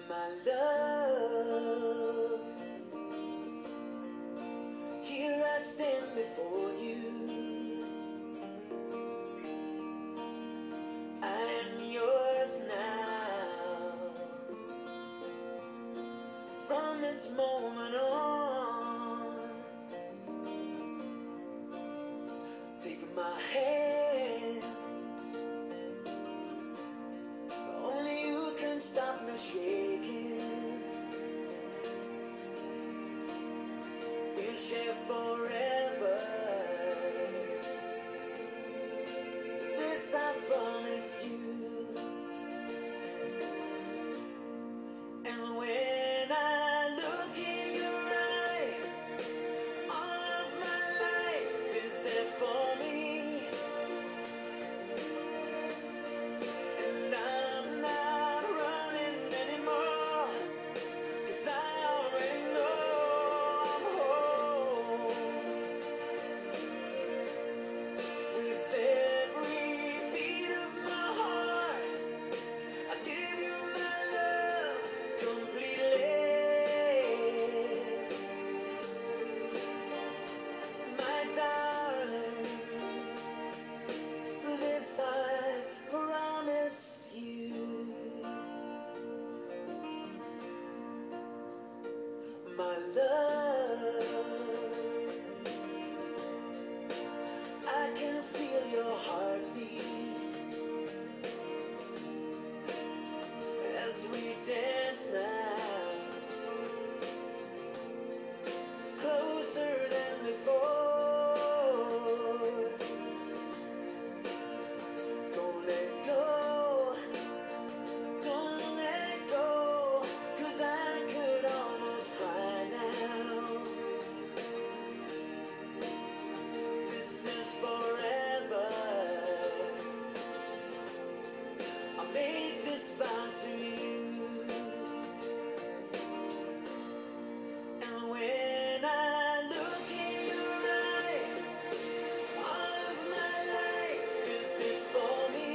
My love, here I stand before you. I am yours now. From this moment on, take my hand. Only you can stop me shaking. We'll share forever. This I promise you. And when I look in your eyes, all of my life is there for me. And I'm not running anymore, 'cause I already know I'm home. With every beat of my heart, I give you my love completely. My darling, this I promise you. My love, I can feel your heartbeat as we dance now, closer than before. Don't let go, don't let go, 'cause I could almost cry now. This is forever. I make this vow to you. And when I look in your eyes, all of my life is before me.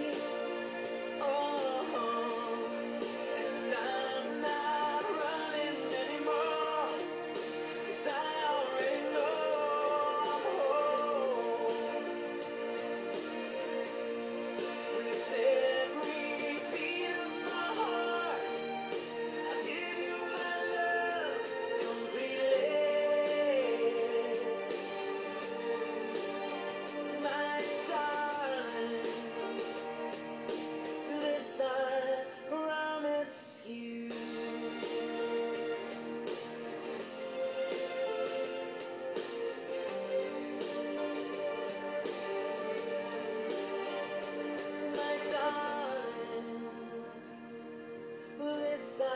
Oh, and I'm not running anymore, 'cause I already know I'm home. With every beat of my heart, I give you my love completely. My darling, this I promise you. My darling, this I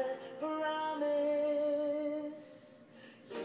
promise you.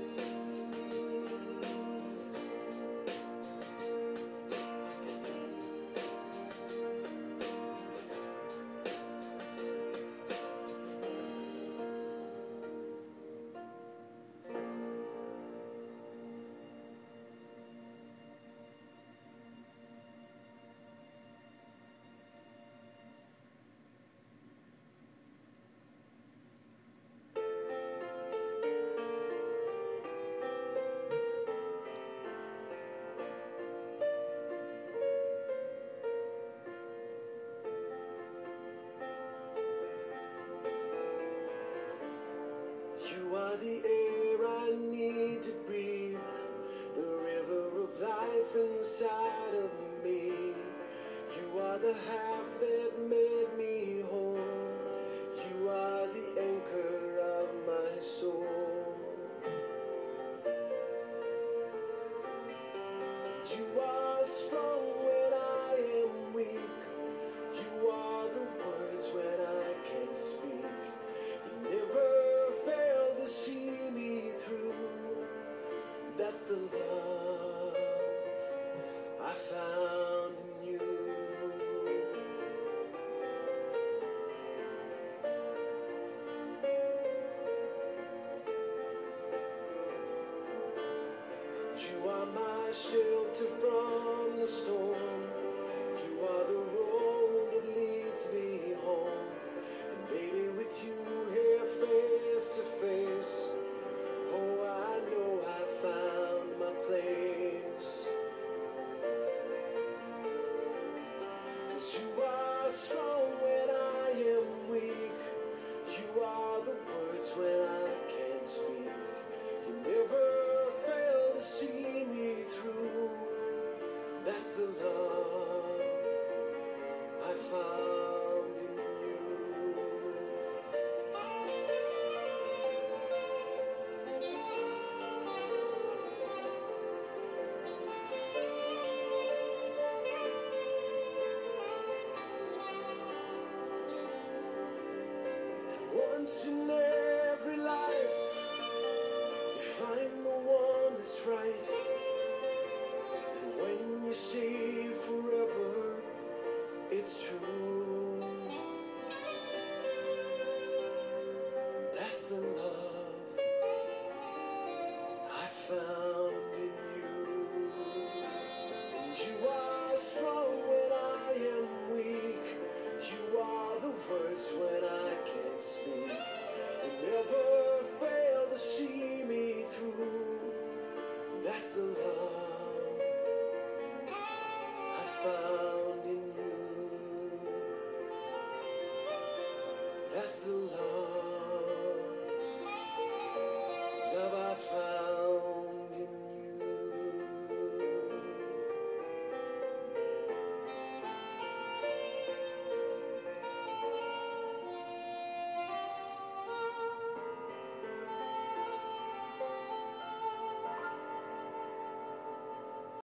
You are the air I need to breathe, the river of life inside of me. You are the half that made me whole. You are the anchor of my soul. You are strong when I am weak. You are the words when I can't speak. You never fail to see me through. That's the love I found in you. You are my shelter from the storm. You are the road that leads me home. And baby, with once in every life, you find the one that's right. And when you say forever, it's true. That's the love I found in you. And you are strong when I am weak. You are the words when I can't speak. You never fail to see me through. That's the love I found in you. That's the love